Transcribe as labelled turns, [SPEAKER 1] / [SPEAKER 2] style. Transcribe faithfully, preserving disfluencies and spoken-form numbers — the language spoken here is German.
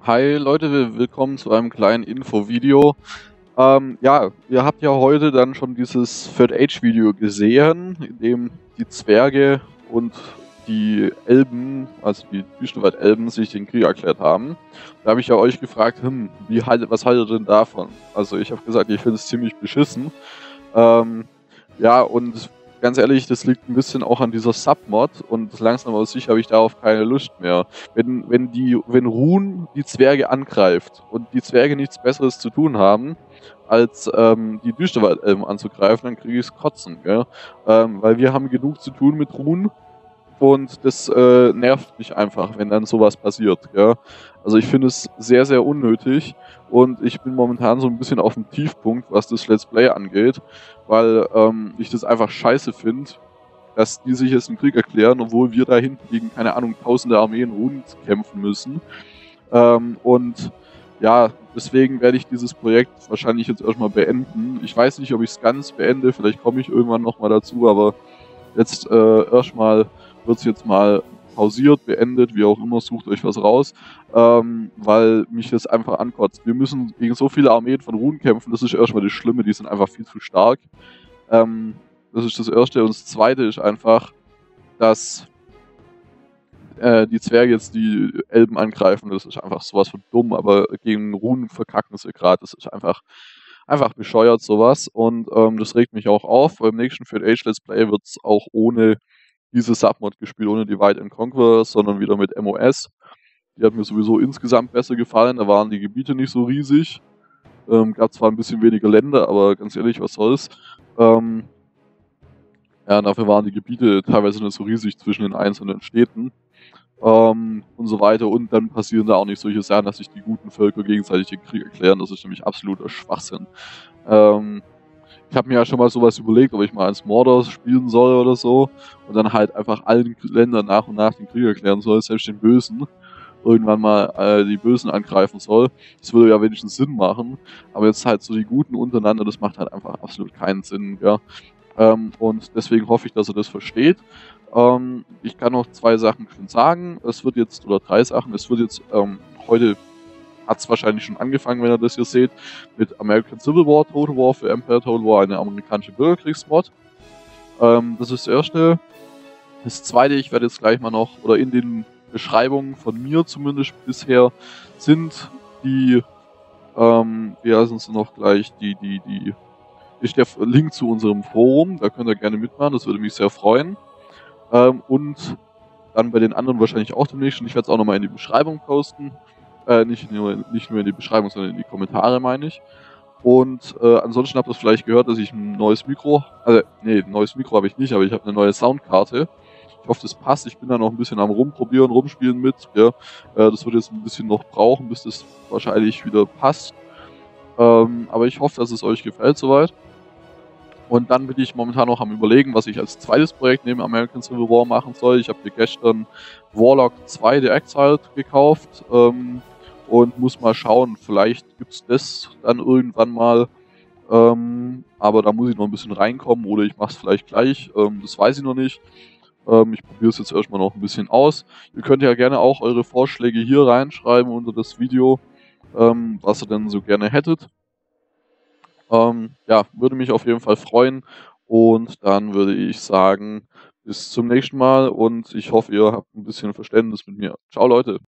[SPEAKER 1] Hi Leute, willkommen zu einem kleinen Infovideo. Ähm, ja, ihr habt ja heute dann schon dieses Third Age Video gesehen, in dem die Zwerge und die Elben, also die Wüstenwald-Elben, sich den Krieg erklärt haben. Da habe ich ja euch gefragt, hm, wie haltet, was haltet ihr denn davon? Also ich habe gesagt, ich finde es ziemlich beschissen. Ähm, ja, und ganz ehrlich, das liegt ein bisschen auch an dieser Submod und langsam aber sicher habe ich darauf keine Lust mehr. Wenn, wenn die, wenn Rune die Zwerge angreift und die Zwerge nichts Besseres zu tun haben, als ähm, die Düsterwald-Elben anzugreifen, dann kriege ich es kotzen, gell? Ähm, weil wir haben genug zu tun mit Rune und das äh, nervt mich einfach, wenn dann sowas passiert, gell? Also ich finde es sehr, sehr unnötig und ich bin momentan so ein bisschen auf dem Tiefpunkt, was das Let's Play angeht, weil ähm, ich das einfach scheiße finde, dass die sich jetzt einen Krieg erklären, obwohl wir da hinten gegen, keine Ahnung, tausende Armeen Runs kämpfen müssen. Ähm, und ja, deswegen werde ich dieses Projekt wahrscheinlich jetzt erstmal beenden. Ich weiß nicht, ob ich es ganz beende, vielleicht komme ich irgendwann nochmal dazu, aber jetzt äh, erstmal wird es jetzt mal pausiert, beendet, wie auch immer, sucht euch was raus, ähm, weil mich das einfach ankotzt. Wir müssen gegen so viele Armeen von Runen kämpfen, das ist erstmal das Schlimme, die sind einfach viel zu stark. Ähm, das ist das Erste. Und das Zweite ist einfach, dass äh, die Zwerge jetzt die Elben angreifen. Das ist einfach sowas von dumm, aber gegen Runen verkacken sie gerade. Das ist einfach, einfach bescheuert, sowas. Und ähm, das regt mich auch auf. Beim nächsten Third Age Let's Play wird es auch ohne diese Submod gespielt, ohne Divide and Conquer, sondern wieder mit M O S. Die hat mir sowieso insgesamt besser gefallen. Da waren die Gebiete nicht so riesig. Ähm, gab zwar ein bisschen weniger Länder, aber ganz ehrlich, was soll's. Ähm, ja, dafür waren die Gebiete teilweise nicht so riesig zwischen den einzelnen Städten. Ähm, und so weiter. Und dann passieren da auch nicht solche Sachen, dass sich die guten Völker gegenseitig den Krieg erklären. Das ist nämlich absoluter Schwachsinn. Ähm, ich habe mir ja schon mal sowas überlegt, ob ich mal als Mordor spielen soll oder so. Und dann halt einfach allen Ländern nach und nach den Krieg erklären soll, selbst den Bösen. Irgendwann mal äh, die Bösen angreifen soll. Das würde ja wenigstens Sinn machen. Aber jetzt halt so die Guten untereinander, das macht halt einfach absolut keinen Sinn. Ja? Ähm, und deswegen hoffe ich, dass er das versteht. Ähm, ich kann noch zwei Sachen schon sagen. Es wird jetzt, oder drei Sachen, es wird jetzt, ähm, heute hat es wahrscheinlich schon angefangen, wenn ihr das hier seht, mit American Civil War, Total War für Empire Total War, eine amerikanische Bürgerkriegsmod. Ähm, das ist das Erste. Das Zweite, ich werde jetzt gleich mal noch, oder in den Beschreibungen von mir zumindest bisher, sind die, ähm, wie heißen sie noch gleich, die, die, die, ist der Link zu unserem Forum, da könnt ihr gerne mitmachen, das würde mich sehr freuen. Ähm, und dann bei den anderen wahrscheinlich auch demnächst, und ich werde es auch nochmal in die Beschreibung posten. Äh, nicht, nur, nicht nur in die Beschreibung, sondern in die Kommentare, meine ich. Und äh, ansonsten habt ihr vielleicht gehört, dass ich ein neues Mikro, also, nee, ein neues Mikro habe ich nicht, aber ich habe eine neue Soundkarte. Ich hoffe, das passt. Ich bin da noch ein bisschen am Rumprobieren, Rumspielen mit. Ja. Äh, das wird jetzt ein bisschen noch brauchen, bis das wahrscheinlich wieder passt. Ähm, aber ich hoffe, dass es euch gefällt soweit. Und dann bin ich momentan noch am Überlegen, was ich als zweites Projekt neben American Civil War machen soll. Ich habe mir gestern Warlock zwei The Exiled gekauft ähm, und muss mal schauen, vielleicht gibt es das dann irgendwann mal. Ähm, aber da muss ich noch ein bisschen reinkommen oder ich mache es vielleicht gleich. Ähm, das weiß ich noch nicht. Ähm, ich probiere es jetzt erstmal noch ein bisschen aus. Ihr könnt ja gerne auch eure Vorschläge hier reinschreiben unter das Video, ähm, was ihr denn so gerne hättet. Ähm, ja, würde mich auf jeden Fall freuen. Und dann würde ich sagen, bis zum nächsten Mal und ich hoffe, ihr habt ein bisschen Verständnis mit mir. Ciao, Leute.